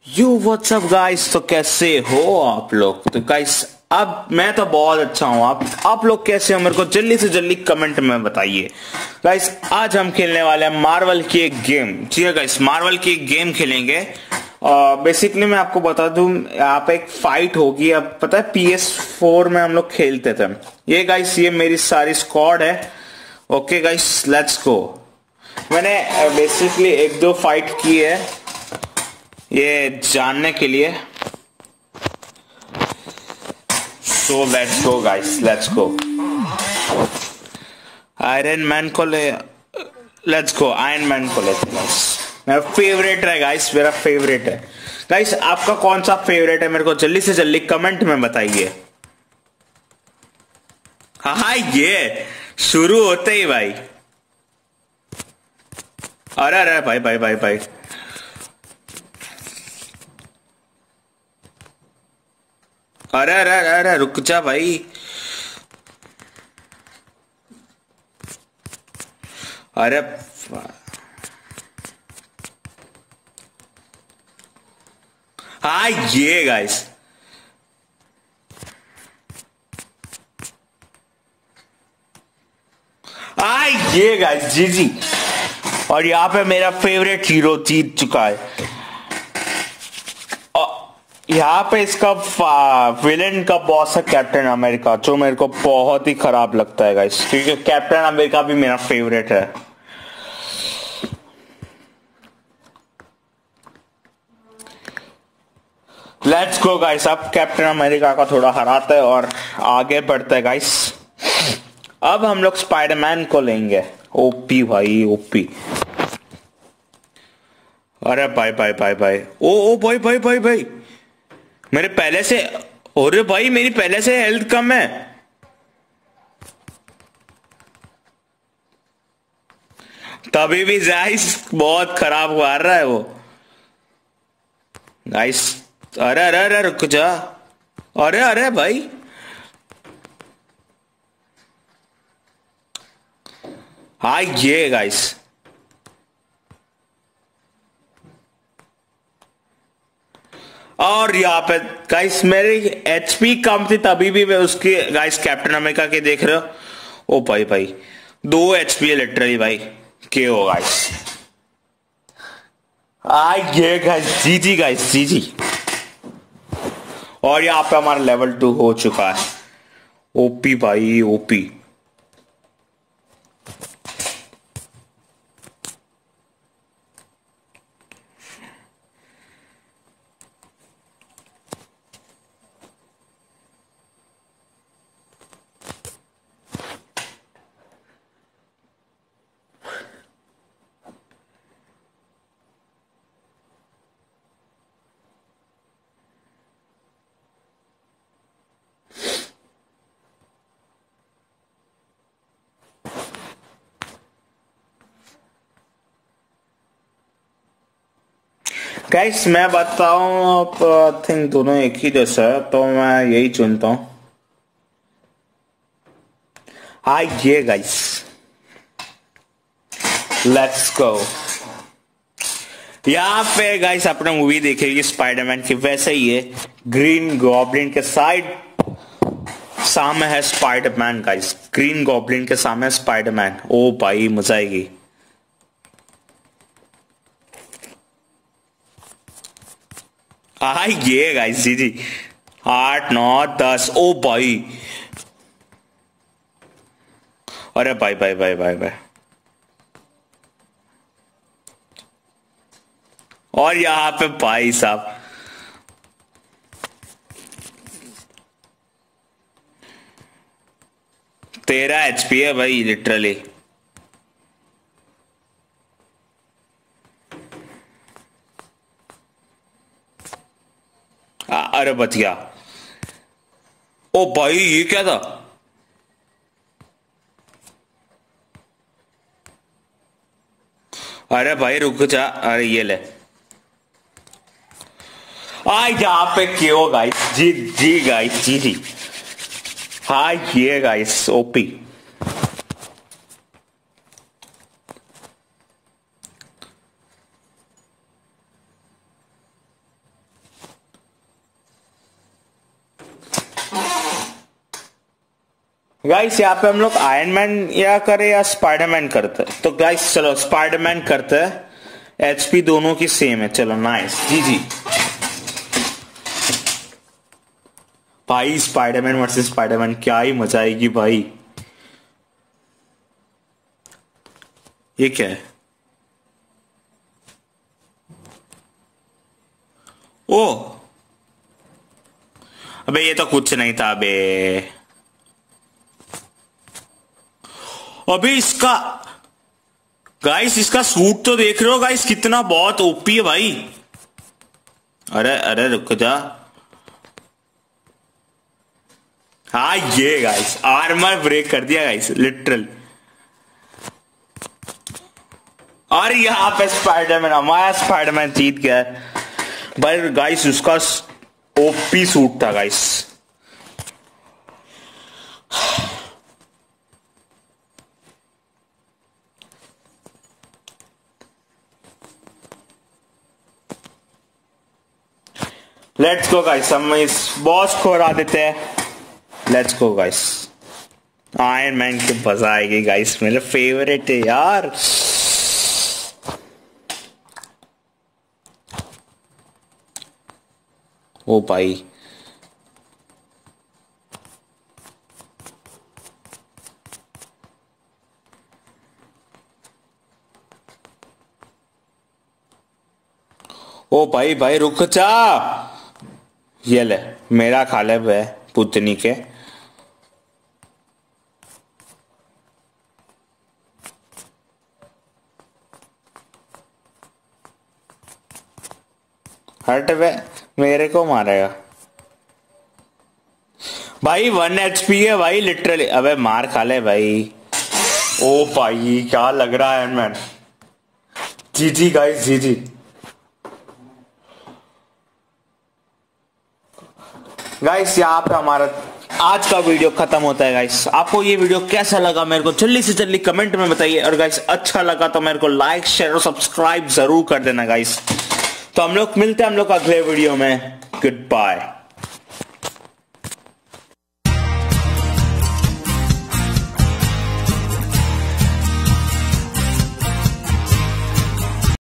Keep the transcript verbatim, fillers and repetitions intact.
यो WhatsApp guys. तो कैसे हो आप लोग? तो गाइस अब मैं तो बहुत अच्छा हूं। आप आप लोग कैसे हो मेरे को जल्दी से जल्दी कमेंट में बताइए। गाइस आज हम खेलने वाले हैं मार्वल की एक गेम। जी है गाइस, मार्वल की एक गेम खेलेंगे। बेसिकली मैं आपको बता दूं, यहाँ पे एक फाइट होगी। अब पता है पी एस फोर में हम लोग खेलते थे। ये गाइस ये मेरी सारी स्क्वाड है। Okay guys let's go. मैंने बेसिकली एक दो फाइट की है ये जानने के लिए। So let's go guys, let's go. Iron Man को ले, लेट्स गो। आयरन मैन को लेते गाइस। मेरा फेवरेट है गाइस, मेरा फेवरेट है गाइस। आपका कौन सा फेवरेट है मेरे को जल्दी से जल्दी कमेंट में बताइए। हाँ ये शुरू होते ही भाई। अरे अरे भाई भाई भाई भाई अरे अरे अरे अरे रुक जा भाई। अरे हाँ ये गाइस, हाँ ये गाइस जी जी। और यहाँ पे मेरा फेवरेट हीरो जीत चुका है। यहाँ पे इसका विलेन का बॉस है कैप्टन अमेरिका, जो मेरे को बहुत ही खराब लगता है गाइस, क्योंकि कैप्टन अमेरिका भी मेरा फेवरेट है। Let's go guys. अब कैप्टन अमेरिका का थोड़ा हराता है और आगे बढ़ता है गाइस। अब हम लोग स्पाइडरमैन को लेंगे। ओपी भाई ओपी। अरे भाई भाई भाई भाई ओ ओ भाई भाई भाई भाई मेरे पहले से, अरे भाई मेरी पहले से हेल्थ कम है। तभी भी गाइस बहुत खराब मार रहा है वो गाइस। अरे अरे अरे रुक जा। अरे अरे भाई हाँ ये गाइस। और यहाँ पे गाइस मेरी एचपी कम थी, तभी भी मैं उसकी गाइस कैप्टन अमेरिका के देख रहे हो। ओ भाई भाई दो एचपी है लिटरली भाई। के हो गाइस। आई ये guys G G guys G जी। और यहाँ पे हमारा लेवल टू हो चुका है। ओपी भाई ओपी। गाइस मैं बताऊं, आई थिंक दोनों एक ही जैसा है, तो मैं यही चुनता हूं। हाँ ये गाइस लेट्स गो। यहाँ पे गाइस आपने मूवी देखी स्पाइडरमैन की, वैसे ही है। ग्रीन गॉब्लिन के साइड सामने है स्पाइडरमैन गाइस। ग्रीन गॉब्लिन के सामने स्पाइडरमैन। ओ भाई मजा आएगी। हाँ ये गाइस जी जी। आठ नौ दस। ओ भाई अरे भाई भाई भाई भाई भाई। और यहाँ पे भाई साहब तेरह एचपी है भाई लिटरली। अरे बच गया। ओ भाई ये क्या था? अरे भाई रुक जा। अरे ये ले। आ यहाँ पे क्यों guys G G guys G जी। हाँ ये गाइस ओपी। गाइस यहाँ पे हम लोग आयरन मैन या करे या स्पाइडरमैन करते, तो गाइस चलो स्पाइडरमैन करते हैं। एचपी दोनों की सेम है, चलो नाइस जी जी। भाई स्पाइडरमैन वर्सेस स्पाइडरमैन, क्या ही मजा आएगी भाई। ये क्या है? ओ अबे ये तो कुछ नहीं था बे। अबे इसका गाइस इसका सूट तो देख रहे हो गाइस, कितना बहुत ओपी है भाई। अरे अरे रुक जा। हाँ ये गाइस आर्मर ब्रेक कर दिया गाइस लिटरल। और यहाँ पे स्पाइडरमैन, हमारा स्पाइडरमैन जीत गया भाई। गाइस उसका ओपी सूट था गाइस। लेट्स गो गाइस, हम इस बॉस को हरा देते हैं। Let's go guys, Iron Man की मजा आएगी गाइस, मेरे फेवरेट है यार। ओ भाई ओ भाई भाई रुक जा। ये ले मेरा खा ले वे पुतनी के। हट वे, मेरे को मारेगा भाई। वन एचपी है भाई लिटरली। अबे मार खा ले भाई। ओ भाई क्या लग रहा है man. G G guys G G. Guys यहाँ पे हमारा आज का वीडियो खत्म होता है गाइस। आपको ये वीडियो कैसा लगा मेरे को जल्दी से जल्दी कमेंट में बताइए। और गाइस अच्छा लगा तो मेरे को लाइक शेयर और सब्सक्राइब जरूर कर देना गाइस। तो हम लोग मिलते हैं हम लोग अगले वीडियो में। Good bye.